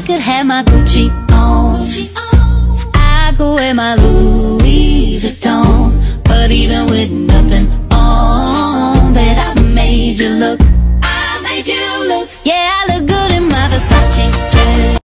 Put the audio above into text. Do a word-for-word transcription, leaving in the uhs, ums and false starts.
could have my Gucci on, I could wear my Louis Vuitton, but even with nothing on, bet I made you look, I made you look, yeah, I look